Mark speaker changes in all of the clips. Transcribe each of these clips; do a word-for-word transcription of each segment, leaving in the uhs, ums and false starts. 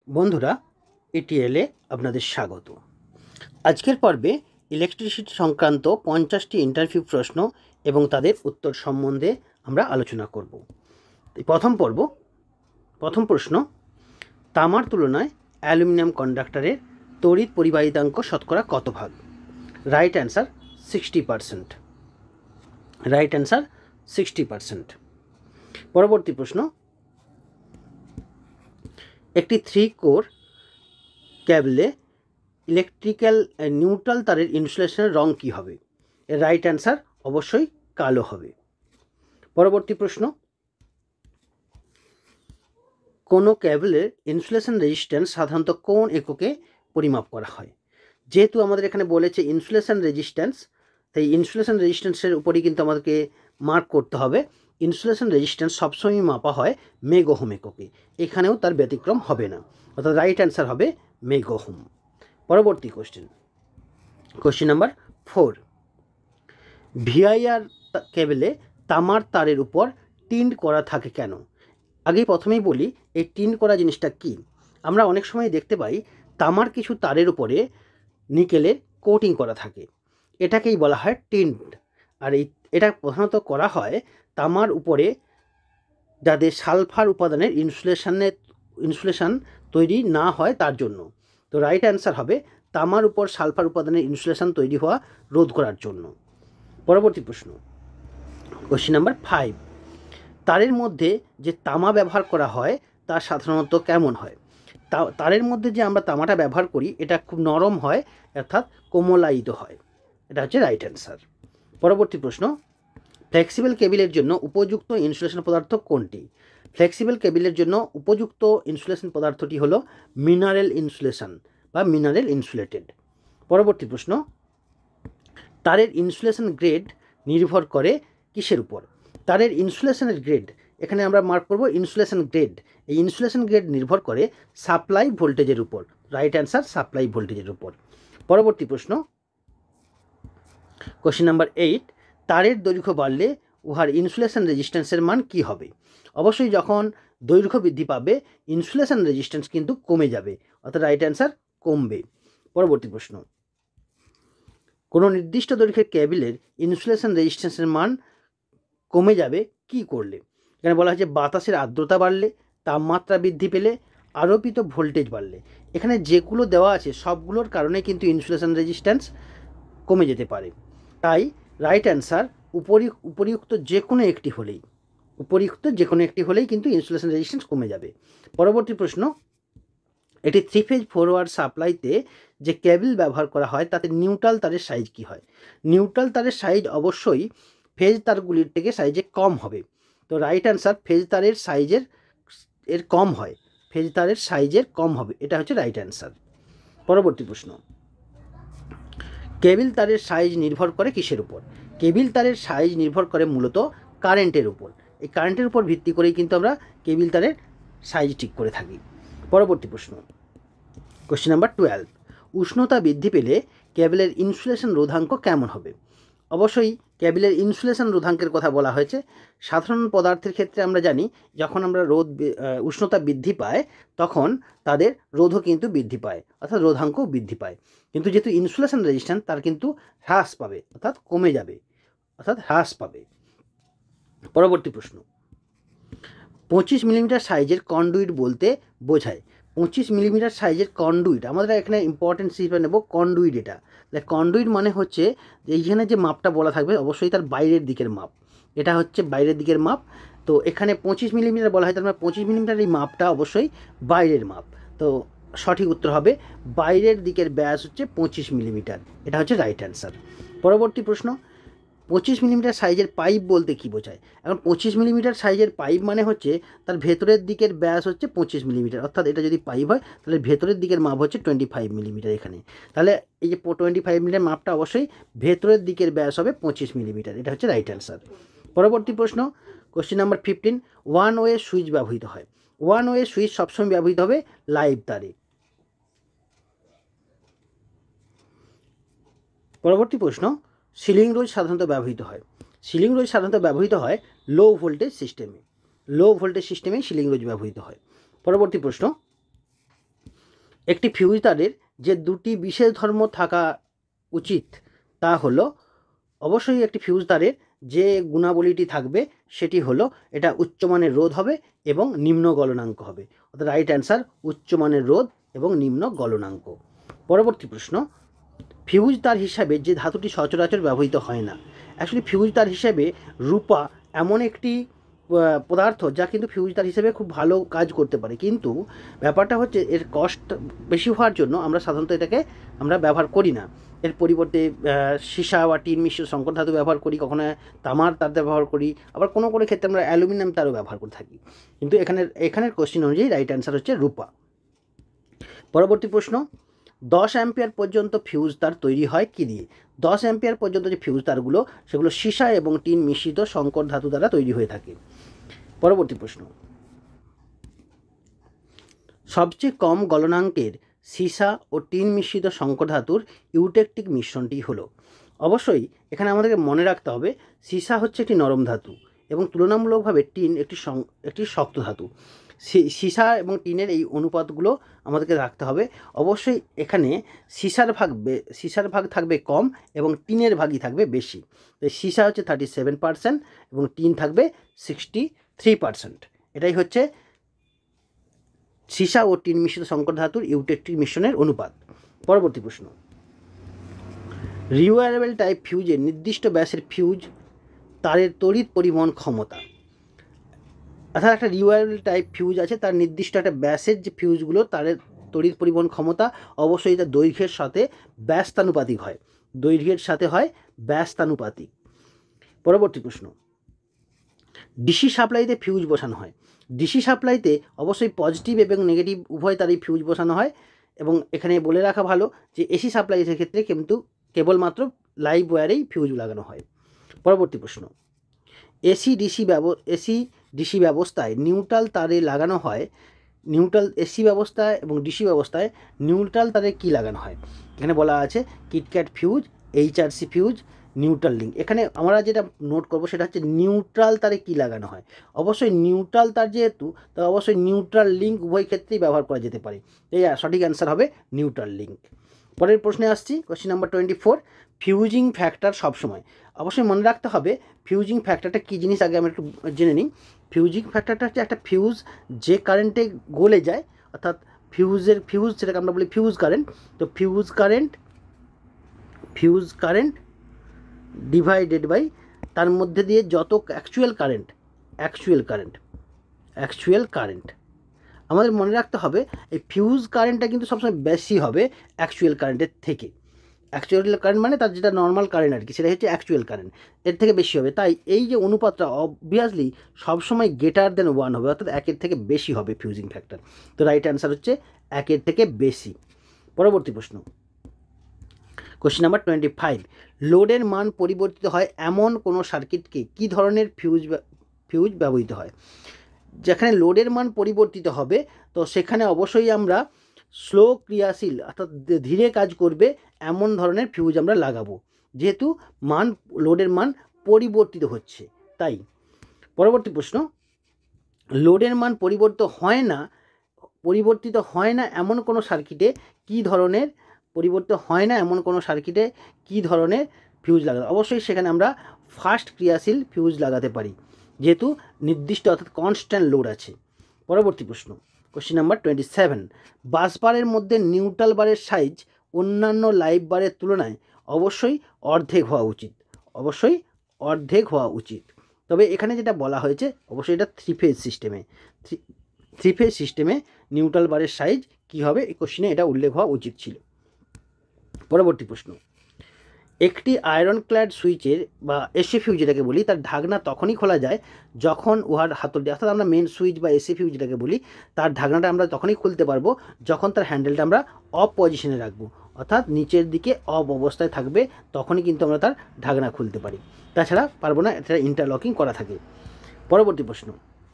Speaker 1: বন্ধুরা, এটিএলে আপনাদের স্বাগত। আজকের পর্বে ইলেকট্রিসিটি সংক্রান্ত পঞ্চাশটি ইন্টারভিউ প্রশ্ন এবং তাদের উত্তর সম্বন্ধে আমরা আলোচনা করব। প্রথম পর্ব প্রথম প্রশ্ন, তামার তুলনায় অ্যালুমিনিয়াম কন্ডাক্টরের তড়িৎ পরিবাহিতাঙ্ক শতকরা কত ভাগ? Right answer sixty percent. Right answer sixty percent. পরবর্তী প্রশ্ন, একটি থ্রি কোর ক্যাবলে ইলেকট্রিক্যাল নিউট্রাল তারের ইনসুলেশনের রং কী হবে? এর রাইট অ্যান্সার অবশ্যই কালো হবে। পরবর্তী প্রশ্ন, কোনো ক্যাবলের ইনসুলেশন রেজিস্ট্যান্স সাধারণত কোন এককে পরিমাপ করা হয়? যেহেতু আমাদের এখানে বলেছে ইনসুলেশন রেজিস্ট্যান্স, তাই ইনসুলেশন রেজিস্ট্যান্সের উপরই কিন্তু আমাদেরকে মার্ক করতে হবে। ইনসুলেশন রেজিস্ট্যান্স সবসময় মাপা হয় মেগোহোম এককে, এখানেও তার ব্যতিক্রম হবে না, অর্থাৎ রাইট অ্যান্সার হবে মেগোহোম। পরবর্তী question, question number four, VIR কেবলে তামার তারের উপর টিন্ট করা থাকে কেন? আগেই প্রথমেই বলি এই টিন্ট করা জিনিসটা কি। আমরা অনেক সময় দেখতে পাই তামার কিছু তারের উপরে নিকেলের কোটিং করা থাকে, এটাকেই বলা হয় টিন্ট। আর এই এটা প্রধানত করা হয় তামার উপরে যাতে সালফার উপাদানের ইনসুলেশনের ইনসুলেশন তৈরি না হয় তার জন্য। তো রাইট অ্যান্সার হবে তামার উপর সালফার উপাদানের ইনসুলেশন তৈরি হওয়া রোধ করার জন্য। পরবর্তী প্রশ্ন, কোশ্চেন নাম্বার ফাইভ, তারের মধ্যে যে তামা ব্যবহার করা হয় তা সাধারণত কেমন হয়? তা তারের মধ্যে যে আমরা তামাটা ব্যবহার করি এটা খুব নরম হয়, অর্থাৎ কোমলায়িত হয়। এটা হচ্ছে রাইট অ্যান্সার। পরবর্তী প্রশ্ন, ফ্লেক্সিবল কেবিলের জন্য উপযুক্ত ইনসুলেশন পদার্থ কোনটি? ফ্লেক্সিবল কেবিলের জন্য উপযুক্ত ইনসুলেশন পদার্থটি হলো মিনারেল ইনসুলেশন বা মিনারেল ইনসুলেটেড। পরবর্তী প্রশ্ন, তারের ইনসুলেশন গ্রেড নির্ভর করে কিসের উপর? তারের ইনসুলেশনের গ্রেড, এখানে আমরা মার্ক করব ইনসুলেশন গ্রেড। এই ইনসুলেশন গ্রেড নির্ভর করে সাপ্লাই ভোল্টেজের উপর। রাইট অ্যান্সার সাপ্লাই ভোল্টেজের উপর। পরবর্তী প্রশ্ন, কোশ্চেন নাম্বার এইট, তারের দৈর্ঘ্য বাড়লে উহার ইনসুলেশন রেজিস্ট্যান্সের মান কি হবে? অবশ্যই যখন দৈর্ঘ্য বৃদ্ধি পাবে ইনসুলেশন রেজিস্ট্যান্স কিন্তু কমে যাবে, অর্থাৎ রাইট অ্যান্সার কমবে। পরবর্তী প্রশ্ন, কোনো নির্দিষ্ট দৈর্ঘ্যের কেবিলের ইনসুলেশন রেজিস্ট্যান্সের মান কমে যাবে কি করলে? এখানে বলা হয়েছে বাতাসের আর্দ্রতা বাড়লে, তাপমাত্রা বৃদ্ধি পেলে, আরোপিত ভোল্টেজ বাড়লে। এখানে যেগুলো দেওয়া আছে সবগুলোর কারণে কিন্তু ইনসুলেশন রেজিস্ট্যান্স কমে যেতে পারে। তাই রাইট অ্যান্সার উপরি উপরিউক্ত যে কোনো একটি হলেই উপরিউক্ত যে কোনো একটি হলেই কিন্তু ইনসুলেশন রেজিস্ট্যান্স কমে যাবে। পরবর্তী প্রশ্ন, এটি থ্রি ফেজ ফরওয়ার্ড সাপ্লাইতে যে কেবল ব্যবহার করা হয় তাতে নিউট্রাল তারের সাইজ কী হয়? নিউট্রাল তারের সাইজ অবশ্যই ফেজ তারগুলির থেকে সাইজে কম হবে। তো রাইট অ্যান্সার ফেজ তারের সাইজের এর কম হয়, ফেজ তারের সাইজের কম হবে, এটা হচ্ছে রাইট অ্যান্সার। পরবর্তী প্রশ্ন, কেবিল তারের সাইজ নির্ভর করে কিসের উপর? কেবিল তারের সাইজ নির্ভর করে মূলত কারেন্টের উপর। এই কারেন্টের উপর ভিত্তি করেই কিন্তু আমরা কেবিল তারের সাইজ ঠিক করে থাকি। পরবর্তী প্রশ্ন, কোশ্চেন নাম্বার টুয়েলভ, উষ্ণতা বৃদ্ধি পেলে কেবলের ইনসুলেশন রোধাঙ্ক কেমন হবে? অবশ্যই কেবলের ইনসুলেশন রোধাঙ্কের কথা বলা হয়েছে। সাধারণ পদার্থের ক্ষেত্রে আমরা জানি যখন আমরা রোধ উষ্ণতা বৃদ্ধি পায় তখন তাদের রোধও কিন্তু বৃদ্ধি পায়, অর্থাৎ রোধাঙ্কও বৃদ্ধি পায়। কিন্তু যেহেতু ইনসুলেশন রেজিস্ট্যান্স তার কিন্তু হ্রাস পাবে, অর্থাৎ কমে যাবে, অর্থাৎ হ্রাস পাবে। পরবর্তী প্রশ্ন, পঁচিশ মিলিমিটার সাইজের কন্ডুইট বলতে বোঝায়? পঁচিশ মিলিমিটার সাইজের কন্ডুইট, আমাদের এখানে ইম্পর্টেন্স হিসেবে নেব কন্ডুইট। এটা কন্ডুইট মানে হচ্ছে এইখানে যে মাপটা বলা থাকবে অবশ্যই তার বাইরের দিকের মাপ, এটা হচ্ছে বাইরের দিকের মাপ। তো এখানে পঁচিশ মিলিমিটার বলা হয়, তার মানে পঁচিশ মিলিমিটার এই মাপটা অবশ্যই বাইরের মাপ। তো সঠিক উত্তর হবে বাইরের দিকের ব্যাস হচ্ছে পঁচিশ মিলিমিটার, এটা হচ্ছে রাইট অ্যান্সার। পরবর্তী প্রশ্ন, পঁচিশ মিলিমিটার সাইজের পাইপ বলতে কী বোঝায়? এখন পঁচিশ মিলিমিটার সাইজের পাইপ মানে হচ্ছে তার ভেতরের দিকের ব্যাস হচ্ছে পঁচিশ মিলিমিটার, অর্থাৎ এটা যদি পাইপ হয় তাহলে ভেতরের দিকের মাপ হচ্ছে টোয়েন্টি ফাইভ মিলিমিটার। এখানে তাহলে এই যে টোয়েন্টি ফাইভ মিলিমিটার মাপটা অবশ্যই ভেতরের দিকের ব্যাস হবে পঁচিশ মিলিমিটার, এটা হচ্ছে রাইট অ্যান্সার। পরবর্তী প্রশ্ন, question number fifteen, one way switch ব্যবহৃত হয়? ওয়ান ওয়ে সুইচ সবসময় ব্যবহৃত হবে লাইভ তারে। পরবর্তী প্রশ্ন, সিলিং রোজ সাধারণত ব্যবহৃত হয়? সিলিং রোজ সাধারণত ব্যবহৃত হয় লো ভোল্টেজ সিস্টেমে। লো ভোল্টেজ সিস্টেমে সিলিং রোজ ব্যবহৃত হয়। পরবর্তী প্রশ্ন, একটি ফিউজ তারের যে দুটি বিশেষ ধর্ম থাকা উচিত তা হলো, অবশ্যই একটি ফিউজ তারের যে গুণাবলীটি থাকবে সেটি হলো এটা উচ্চমানের রোধ হবে এবং নিম্ন গলনাঙ্ক হবে। অর্থাৎ রাইট অ্যান্সার উচ্চমানের রোধ এবং নিম্ন গলনাঙ্ক। পরবর্তী প্রশ্ন, ফিউজ তার হিসাবে যে ধাতুটি সচরাচর ব্যবহৃত হয় না। অ্যাকচুয়ালি ফিউজ তার হিসাবে রূপা এমন একটি পদার্থ যা কিন্তু ফিউজ তার হিসেবে খুব ভালো কাজ করতে পারে, কিন্তু ব্যাপারটা হচ্ছে এর কস্ট বেশি হওয়ার জন্য আমরা সাধারণত এটাকে আমরা ব্যবহার করি না। এর পরিবর্তে সীসা বা টিন মিশ্র সংকর ধাতু ব্যবহার করি, কখনো তামার তার ব্যবহার করি, আবার কোনো কোনো ক্ষেত্রে আমরা অ্যালুমিনিয়াম তারও ব্যবহার করে থাকি। কিন্তু এখানের এখানের কোশ্চেন অনুযায়ী রাইট অ্যান্সার হচ্ছে রূপা। পরবর্তী প্রশ্ন, দশ অ্যাম্পিয়ার পর্যন্ত ফিউজ তার তৈরি হয় কী দিয়ে? দশ অ্যাম্পিয়ার পর্যন্ত যে ফিউজ তারগুলো সেগুলো সীসা এবং টিন মিশ্রিত সংকর ধাতু দ্বারা তৈরি হয়ে থাকে। পরবর্তী প্রশ্ন, সবচেয়ে কম গলনাঙ্কের সীসা ও টিন মিশ্রিত সংকর ধাতুর ইউটেকটিক মিশ্রণটি হলো। অবশ্যই এখানে আমাদেরকে মনে রাখতে হবে সীসা হচ্ছে একটি নরম ধাতু এবং তুলনামূলকভাবে টিন একটি একটি শক্ত ধাতু। সীসা এবং টিনের এই অনুপাতগুলো আমাদেরকে রাখতে হবে। অবশ্যই এখানে সীসার ভাগ সীসার ভাগ থাকবে কম এবং টিনের ভাগই থাকবে বেশি। সীসা হচ্ছে থার্টি সেভেন পার্সেন্ট এবং টিন থাকবে সিক্সটি থ্রি পার্সেন্ট। এটাই হচ্ছে সীসা ও টিন মিশ্রিত সংকর ধাতুর ইউটেকটিক মিশ্রণের অনুপাত। পরবর্তী প্রশ্ন, রিওয়ারেবল টাইপ ফিউজের নির্দিষ্ট ব্যাসের ফিউজ তারের তড়িৎ পরিবহন ক্ষমতা। অর্থাৎ একটা রিওয়ারেবল টাইপ ফিউজ আছে, তার নির্দিষ্ট একটা ব্যাসের যে ফিউজগুলো তারের তড়িৎ পরিবহন ক্ষমতা অবশ্যই তার দৈর্ঘ্যের সাথে ব্যস্তানুপাতিক হয়, দৈর্ঘ্যের সাথে হয় ব্যস্তানুপাতিক। পরবর্তী প্রশ্ন, ডিসি সাপ্লাইতে ফিউজ বসানো হয়। ডিসি সাপ্লাইতে অবশ্যই পজিটিভ এবং নেগেটিভ উভয় তারই ফিউজ বসানো হয় এবং এখানে বলে রাখা ভালো যে এসি সাপ্লাইয়ের ক্ষেত্রে কিন্তু কেবলমাত্র লাইভ ওয়্যারেই ফিউজ লাগানো হয়। পরবর্তী প্রশ্ন, এসি ডিসি ব্যব এসি ডিসি ব্যবস্থায় নিউট্রাল তারে লাগানো হয়। নিউট্রাল এসি ব্যবস্থায় এবং ডিসি ব্যবস্থায় নিউট্রাল তারে কী লাগানো হয়? এখানে বলা আছে kitkat fuse, HRC fuse, neutral link. এখানে আমরা যেটা নোট করব সেটা হচ্ছে নিউট্রাল তারে কী লাগানো হয়। অবশ্যই নিউট্রাল তার যেহেতু, তো অবশ্যই নিউট্রাল লিঙ্ক উভয় ক্ষেত্রেই ব্যবহার করা যেতে পারে। এই সঠিক অ্যান্সার হবে নিউট্রাল লিঙ্ক। পরের প্রশ্নে আসছি, question number twenty four, fusing factor সবসময়। অবশ্যই মনে রাখতে হবে ফিউজিং ফ্যাক্টরটা কী জিনিস আগে আমরা একটু জেনে নিই। ফিউজিং ফ্যাক্টরটা হচ্ছে একটা ফিউজ যে কারেন্টে গলে যায়, অর্থাৎ ফিউজের ফিউজ সেটাকে আমরা বলি ফিউজ কারেন্ট। তো fuse current fuse current divided by তার মধ্যে দিয়ে যত actual current actual current actual current আমাদের মনে রাখতে হবে এই ফিউজ কারেন্টটা কিন্তু সবসময় বেশি হবে অ্যাকচুয়াল কারেন্টের থেকে। অ্যাকচুয়াল কারেন্ট মানে তার যেটা নর্মাল কারেন্ট আর কি, সেটা হচ্ছে অ্যাকচুয়াল কারেন্ট, এর থেকে বেশি হবে। তাই এই যে অনুপাতটা অবভিয়াসলি সবসময় গ্রেটার দেন ওয়ান হবে, অর্থাৎ একের থেকে বেশি হবে ফিউজিং ফ্যাক্টর। তো রাইট অ্যান্সার হচ্ছে একের থেকে বেশি। পরবর্তী প্রশ্ন, কোশ্চেন নাম্বার টোয়েন্টি ফাইভ, লোডের মান পরিবর্তিত হয় এমন কোনো সার্কিটকে কী ধরনের ফিউজ ফিউজ ব্যবহৃত হয়? যেখানে লোডের মান পরিবর্তিত হবে তো সেখানে অবশ্যই আমরা স্লো ক্রিয়াশীল অর্থাৎ ধীরে কাজ করবে এমন ধরনের ফিউজ আমরা লাগাবো, যেহেতু মান লোডের মান পরিবর্তিত হচ্ছে তাই। পরবর্তী প্রশ্ন, লোডের মান পরিবর্তিত হয় না পরিবর্তিত হয় না এমন কোনো সার্কিটে কী ধরনের পরিবর্তিত হয় না এমন কোনো সার্কিটে কী ধরনের ফিউজ লাগাতে? অবশ্যই সেখানে আমরা ফাস্ট ক্রিয়াশীল ফিউজ লাগাতে পারি, যেহেতু নির্দিষ্ট অর্থাৎ কনস্ট্যান্ট লোড আছে। পরবর্তী প্রশ্ন, question number twenty seven, bus বারের মধ্যে নিউট্রাল বারের সাইজ অন্যান্য লাইভ বারের তুলনায় অবশ্যই অর্ধেক হওয়া উচিত। অবশ্যই অর্ধেক হওয়া উচিত। তবে এখানে যেটা বলা হয়েছে অবশ্যই এটা থ্রি ফেজ সিস্টেমে থ্রি থ্রি ফেজ সিস্টেমে নিউট্রাল বারের সাইজ কী হবে এই কোশ্চেনে এটা উল্লেখ হওয়া উচিত ছিল। পরবর্তী প্রশ্ন, একটি আয়রন ক্ল্যাড সুইচের বা এসি ফিউজ যেটাকে বলি তার ঢাকনা তখনই খোলা যায় যখন উহার হাতলটি, অর্থাৎ আমরা মেন সুইচ বা এসি ফিউজ যেটাকে বলি তার ঢাকনাটা আমরা তখনই খুলতে পারবো যখন তার হ্যান্ডেলটা আমরা অফ পজিশনে রাখবো, অর্থাৎ নিচের দিকে অফ অবস্থায় থাকবে, তখনই কিন্তু আমরা তার ঢাকনা খুলতে পারি, তাছাড়া পারবো না, এটা ইন্টারলকিং করা থাকে। পরবর্তী প্রশ্ন,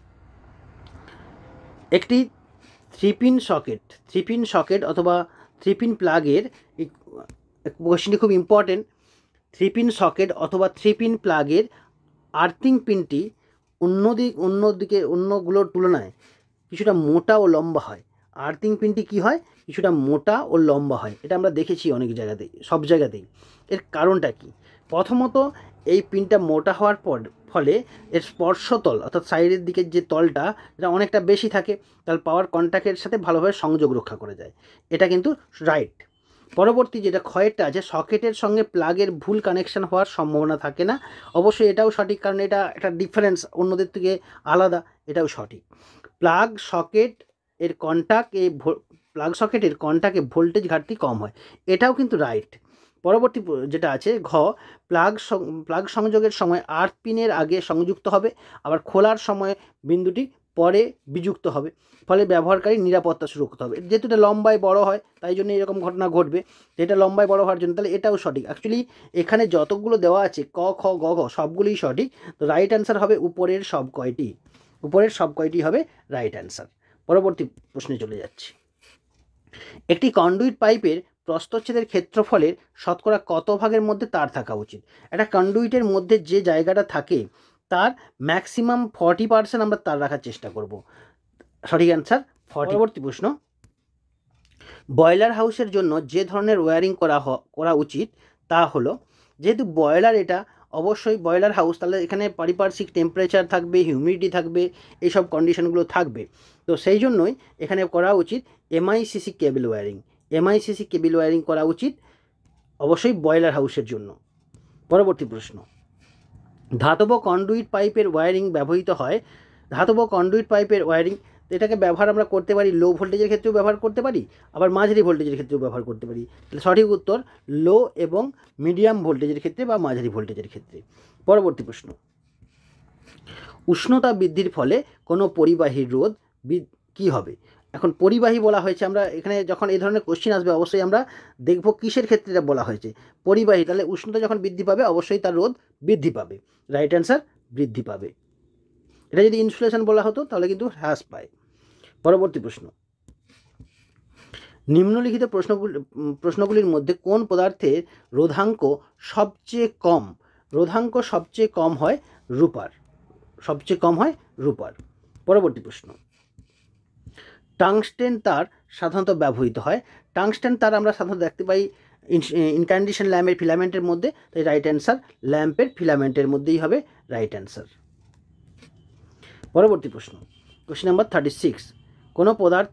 Speaker 1: একটি three pin socket three pin socket অথবা থ্রি পিন প্লাগের, এই কোয়েশ্চেনটি খুব ইম্পর্টেন্ট, থ্রি পিন সকেট অথবা থ্রি পিন প্লাগের আর্থিং পিনটি অন্যদিক অন্যদিকে অন্যগুলোর তুলনায় কিছুটা মোটা ও লম্বা হয়। আর্থিং পিনটি কী হয়, কিছুটা মোটা ও লম্বা হয়। এটা আমরা দেখেছি অনেক জায়গাতেই, সব জায়গাতেই। এর কারণটা কি? প্রথমত এই পিনটা মোটা হওয়ার পর ফলে এর স্পর্শতল অর্থাৎ সাইডের দিকের যে তলটা এটা অনেকটা বেশি থাকে, তাহলে পাওয়ার কন্ট্যাক্টের সাথে ভালোভাবে সংযোগ রক্ষা করে যায়। এটা কিন্তু রাইট। পরবর্তী যেটা ক্ষয়েরটা আছে, সকেটের সঙ্গে প্লাগের ভুল কানেকশন হওয়ার সম্ভাবনা থাকে না। অবশ্যই এটাও সঠিক, কারণ এটা একটা ডিফারেন্স, অন্যদের থেকে আলাদা, এটাও সঠিক। প্লাগ সকেট এর কন্ট্যাক্ট এই প্লাগ সকেটের কন্ট্যাক্টে ভোল্টেজ ঘাটতি কম হয়, এটাও কিন্তু রাইট। পরবর্তী যেটা আছে ঘ, প্লাগ প্লাগ সংযোগের সময় আর্থ পিনের আগে সংযুক্ত হবে, আবার খোলার সময় বিন্দুটি পরে বিযুক্ত হবে, ফলে ব্যবহারকারী নিরাপত্তা সুরক্ষিত হবে। যেহেতু এটা লম্বায় বড় হয় তাই জন্য এরকম ঘটনা ঘটবে, এটা লম্বায় বড় হওয়ার জন্য, তাহলে এটাও সঠিক। অ্যাকচুয়ালি এখানে যতগুলো দেওয়া আছে ক খ গ ঘ সবগুলোই সঠিক। তো রাইট অ্যান্সার হবে উপরের সব কয়টি, উপরের সব কয়টি হবে রাইট অ্যান্সার। পরবর্তী প্রশ্নে চলে যাচ্ছি। একটি কন্ডুইট পাইপের প্রস্থচ্ছেদের ক্ষেত্রফলের শতকরা কত ভাগের মধ্যে তার থাকা উচিত? একটা কন্ডুইটের মধ্যে যে জায়গাটা থাকে তার ম্যাক্সিমাম ফর্টি পার্সেন্ট আমরা তার রাখার চেষ্টা করব। সঠিক অ্যান্সার ফর্টি। পরবর্তী প্রশ্ন, বয়লার হাউসের জন্য যে ধরনের ওয়্যারিং করা করা উচিত তা হলো, যেহেতু বয়লার এটা অবশ্যই বয়লার হাউস, তাহলে এখানে পারিপার্শ্বিক টেম্পারেচার থাকবে, হিউমিডিটি থাকবে, এইসব কন্ডিশনগুলো থাকবে। তো সেই জন্যই এখানে করা উচিত এমআইসিসি কেবল ওয়্যারিং, এমআইসিসি কেবল ওয়্যারিং করা উচিত অবশ্যই বয়লার হাউসের জন্য। পরবর্তী প্রশ্ন, ধাতব কন্ডুইট পাইপের ওয়্যারিং ব্যবহৃত হয়, ধাতব কন্ডুইট পাইপের ওয়্যারিং এটাকে ব্যবহার আমরা করতে পারি লো ভোল্টেজের ক্ষেত্রেও ব্যবহার করতে পারি, আবার মাঝারি ভোল্টেজের ক্ষেত্রেও ব্যবহার করতে পারি। তাহলে সঠিক উত্তর লো এবং মিডিয়াম ভোল্টেজের ক্ষেত্রে বা মাঝারি ভোল্টেজের ক্ষেত্রে। পরবর্তী প্রশ্ন, উষ্ণতা বৃদ্ধির ফলে কোনো পরিবাহীর রোধ কী হবে? এখন পরিবাহী বলা হয়েছে, আমরা এখানে যখন এই ধরনের কোশ্চেন আসবে অবশ্যই আমরা দেখব কিসের ক্ষেত্রে এটা বলা হয়েছে, পরিবাহী। তাহলে উষ্ণতা যখন বৃদ্ধি পাবে অবশ্যই তার রোধ বৃদ্ধি পাবে, রাইট অ্যান্সার বৃদ্ধি পাবে। এটা যদি ইনসুলেশন বলা হতো তাহলে কিন্তু হ্রাস পায়। পরবর্তী প্রশ্ন, নিম্নলিখিত প্রশ্নগুলি প্রশ্নগুলির মধ্যে কোন পদার্থের রোধাঙ্ক সবচেয়ে কম? রোধাঙ্ক সবচেয়ে কম হয় রূপার, সবচেয়ে কম হয় রূপার। পরবর্তী প্রশ্ন, টাংস্টেন তার সাধারণত ব্যবহৃত হয়, টাংস্টেন তার আমরা সাধারণত দেখতে পাই ইনক্যান্ডেশন ল্যাম্পের ফিলামেন্টের মধ্যে, তাই রাইট অ্যান্সার ল্যাম্পের ফিলামেন্টের মধ্যেই হবে রাইট অ্যান্সার। পরবর্তী প্রশ্ন, কোশ্চেন নাম্বার থার্টি সিক্স, কোনো পদার্থ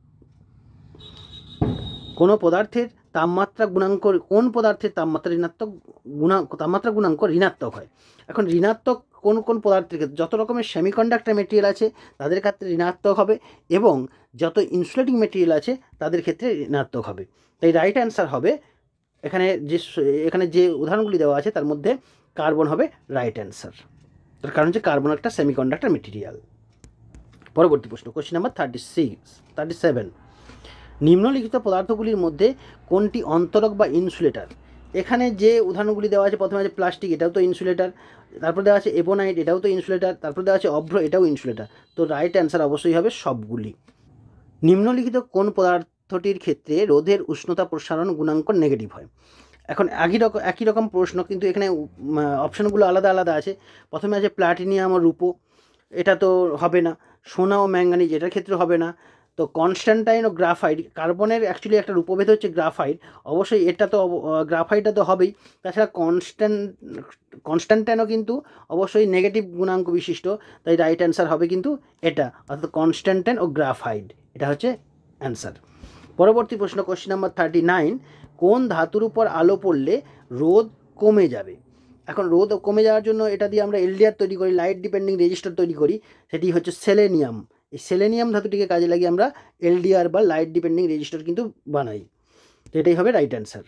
Speaker 1: কোনো পদার্থের তাপমাত্রা গুণাঙ্ক, কোন পদার্থের তাপমাত্রা ঋণাত্মক গুণাঙ্ক তাপমাত্রা গুণাঙ্ক ঋণাত্মক হয়? এখন ঋণাত্মক কোন কোন পদার্থের ক্ষেত্রে, যত রকমের সেমিকন্ডাক্টর মেটেরিয়াল আছে তাদের ক্ষেত্রে ঋণাত্মক হবে, এবং যত ইনসুলেটিং মেটেরিয়াল আছে তাদের ক্ষেত্রে ঋণাত্মক হবে। তাই রাইট অ্যান্সার হবে এখানে যে এখানে যে উদাহরণগুলি দেওয়া আছে তার মধ্যে কার্বন হবে রাইট অ্যান্সার, তার কারণ হচ্ছে কার্বন একটা সেমিকন্ডাক্টর মেটেরিয়াল। পরবর্তী প্রশ্ন, question number thirty six thirty seven, নিম্নলিখিত পদার্থগুলির মধ্যে কোনটি অন্তরক বা ইনসুলেটর? এখানে যে উদাহরণগুলি দেওয়া আছে, প্রথমে আছে প্লাস্টিক, এটাও তো ইনসুলেটর, তারপর দেওয়া আছে এবোনাইট, এটাও তো ইনসুলেটর, তারপর দেওয়া আছে অভ্র, এটাও ইনসুলেটর। তো রাইট অ্যান্সার অবশ্যই হবে সবগুলি। নিম্নলিখিত কোন পদার্থটির ক্ষেত্রে রোধের উষ্ণতা প্রসারণ গুণাঙ্ক নেগেটিভ হয়? এখন একই রকম একই রকম প্রশ্ন, কিন্তু এখানে অপশানগুলো আলাদা আলাদা আছে। প্রথমে আছে প্লাটিনিয়াম ও রূপো, এটা তো হবে না। সোনা ও ম্যাঙ্গানিজ, এটার ক্ষেত্রে হবে না। তো কনস্ট্যান্টাইন ও গ্রাফাইট, কার্বনের অ্যাকচুয়ালি একটা রূপভেদ হচ্ছে গ্রাফাইট, অবশ্যই এটা তো গ্রাফাইটটা তো হবেই। তাছাড়া কনস্ট্যান্ট কনস্ট্যান্টাইনও কিন্তু অবশ্যই নেগেটিভ গুণাঙ্ক বিশিষ্ট, তাই রাইট অ্যান্সার হবে কিন্তু এটা, অর্থাৎ কনস্ট্যান্টাইন ও গ্রাফাইট, এটা হচ্ছে অ্যান্সার। পরবর্তী প্রশ্ন, কোশ্চেন নাম্বার থার্টি নাইন, কোন ধাতুর উপর আলো পড়লে রোধ কমে যাবে? এখন রোধ কমে যাওয়ার জন্য এটা দিয়ে আমরা এলডিআর তৈরি করি, লাইট ডিপেন্ডিং রেজিস্টার তৈরি করি, সেটি হচ্ছে সেলেনিয়াম। এই সেলেনিয়াম ধাতুটিকে কাজে লাগিয়ে আমরা এলডিআর বা লাইট ডিপেন্ডিং রেজিস্টার কিন্তু বানাই, তো এটাই হবে রাইট অ্যান্সার।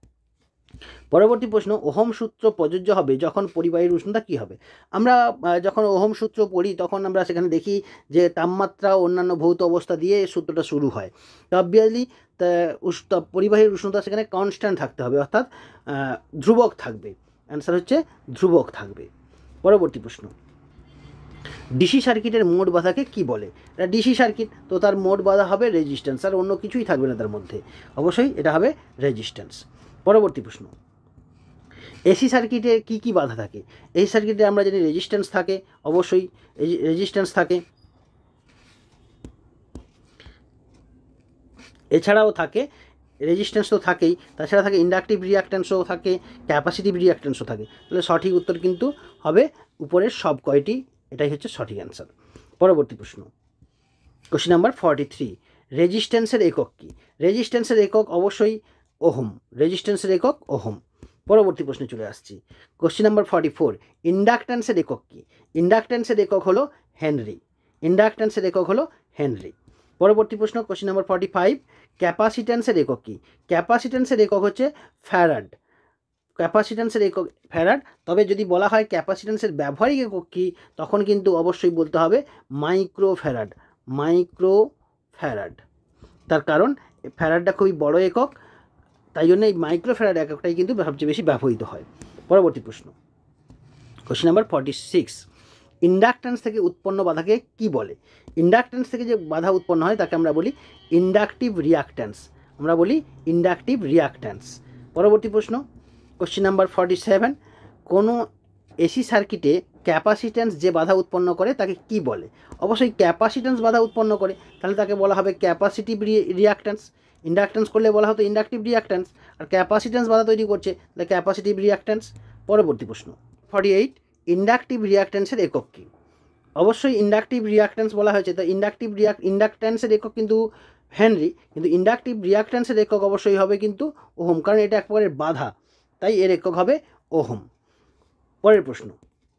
Speaker 1: পরবর্তী প্রশ্ন, ওহম সূত্র প্রযোজ্য হবে যখন পরিবাহীর উষ্ণতা কী হবে? আমরা যখন ওহম সূত্র পড়ি তখন আমরা সেখানে দেখি যে তাপমাত্রা অন্যান্য ভৌত অবস্থা দিয়ে সূত্রটা শুরু হয়। তো অবভিয়াসলি পরিবাহীর উষ্ণতা সেখানে কনস্ট্যান্ট থাকতে হবে, অর্থাৎ ধ্রুবক থাকবে। অ্যান্সার হচ্ছে ধ্রুবক থাকবে। পরবর্তী প্রশ্ন, ডিসি সার্কিটের মোট বাধাকে কি বলে? এটা ডিসি সার্কিট, তো তার মোট বাধা হবে রেজিস্ট্যান্স, আর অন্য কিছুই থাকবে না তার মধ্যে, অবশ্যই এটা হবে রেজিস্ট্যান্স। পরবর্তী প্রশ্ন, এসি সার্কিটে কি কি বাধা থাকে? এসি সার্কিটে আমরা জানি রেজিস্ট্যান্স থাকে, অবশ্যই রেজিস্ট্যান্স থাকে। এছাড়াও থাকে রেজিস্ট্যান্স তো থাকেই, তাছাড়া থাকে ইন্ডাকটিভ রিয়াক্ট্যান্সও থাকে, ক্যাপাসিটিভ রিয়াক্ট্যান্সও থাকে। তাহলে সঠিক উত্তর কিন্তু হবে উপরের সব কয়টি, এটাই হচ্ছে সঠিক অ্যান্সার। পরবর্তী প্রশ্ন, কোশ্চেন নাম্বার ফর্টি থ্রি, রেজিস্ট্যান্সের একক কী? রেজিস্ট্যান্সের একক অবশ্যই ওহম, রেজিস্ট্যান্সের একক ওহম। পরবর্তী প্রশ্নে চলে আসছি, কোশ্চেন নাম্বার ফর্টি ফোর, ইন্ডাকট্যান্সের একক কী? ইন্ডাকট্যান্সের একক হলো হেনরি, ইন্ডাকট্যান্সের একক হলো হেনরি। পরবর্তী প্রশ্ন, কোশ্চেন নাম্বার ফর্টি ফাইভ, ক্যাপাসিট্যান্সের একক কী? ক্যাপাসিট্যান্সের একক হচ্ছে ফ্যারাড, ক্যাপাসিট্যান্সের একক ফ্যারাড। তবে যদি বলা হয় ক্যাপাসিট্যান্সের ব্যবহারিক একক কী, তখন কিন্তু অবশ্যই বলতে হবে মাইক্রো ফ্যারাড, মাইক্রো ফ্যারাড। তার কারণ ফ্যারাডটা খুবই বড় একক, তাই জন্য এই মাইক্রো ফ্যারাড এককটাই কিন্তু সবচেয়ে বেশি ব্যবহৃত হয়। পরবর্তী প্রশ্ন, question number forty six, inductance থেকে উৎপন্ন বাধাকে কি বলে? ইন্ডাকট্যান্স থেকে যে বাধা উৎপন্ন হয় তাকে আমরা বলি ইন্ডাকটিভ রিয়াক্ট্যান্স, আমরা বলি ইন্ডাকটিভ রিয়াক্ট্যান্স। পরবর্তী প্রশ্ন, কোশ্চেন নাম্বার ফর্টি সেভেন, কোনো এসি সার্কিটে ক্যাপাসিট্যান্স যে বাধা উৎপন্ন করে তাকে কি বলে? অবশ্যই ক্যাপাসিট্যান্স বাধা উৎপন্ন করে, তাহলে তাকে বলা হবে ক্যাপাসিটিভ রিয়াক্ট্যান্স। ইন্ডাকট্যান্স করলে বলা হতো ইন্ডাকটিভ রিয়াক্ট্যান্স, আর ক্যাপাসিট্যান্স বাধা তৈরি করছে তাহলে ক্যাপাসিটিভ রিয়াক্ট্যান্স। পরবর্তী প্রশ্ন, ফর্টি এইট, ইন্ডাকটিভ রিয়াক্ট্যান্সের একক কী? অবশ্যই ইন্ডাকটিভ রিয়াক্ট্যান্স বলা হয়েছে, তো ইন্ডাকটিভ রিয়াক্ট ইন্ডাকট্যান্সের একক কিন্তু হেনরি, কিন্তু ইন্ডাকটিভ রিয়াক্ট্যান্সের একক অবশ্যই হবে কিন্তু ওহম, কারণ এটা এক প্রকারের বাধা, তাই এর একক হবে ওহম। পরের প্রশ্ন,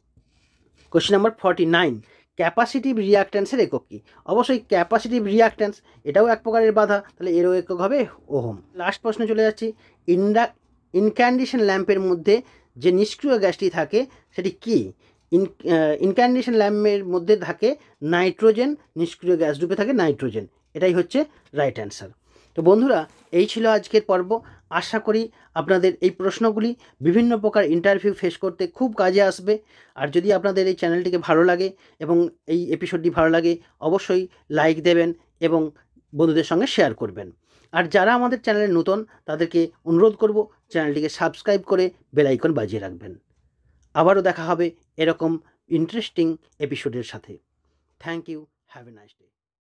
Speaker 1: question number forty nine, capacitive রিয়াক্ট্যান্সের একক কী? অবশ্যই ক্যাপাসিটিভ রিয়াক্ট্যান্স, এটাও এক প্রকারের বাধা, তাহলে এরও একক হবে ওহম। লাস্ট প্রশ্নে চলে যাচ্ছি, ইন্ডা ইনক্যান্ডেশন ল্যাম্পের মধ্যে যে নিষ্ক্রিয় গ্যাসটি থাকে সেটি কী? ইন ইনক্যান্ডেশন ল্যাম্পের মধ্যে থাকে নাইট্রোজেন, নিষ্ক্রিয় গ্যাস রূপে থাকে নাইট্রোজেন, এটাই হচ্ছে রাইট অ্যান্সার। তো বন্ধুরা, এই ছিল আজকের পর্ব। আশা করি আপনাদের এই প্রশ্নগুলি বিভিন্ন প্রকার ইন্টারভিউ ফেস করতে খুব কাজে আসবে। আর যদি আপনাদের এই চ্যানেলটিকে ভালো লাগে এবং এই এপিসোডটি ভালো লাগে, অবশ্যই লাইক দেবেন এবং বন্ধুদের সঙ্গে শেয়ার করবেন। আর যারা আমাদের চ্যানেলে নতুন, তাদেরকে অনুরোধ করব চ্যানেলটিকে সাবস্ক্রাইব করে বেল আইকন বাজিয়ে রাখবেন। আবারও দেখা হবে এরকম ইন্টারেস্টিং এপিসোডের সাথে। Thank you, have a nice day.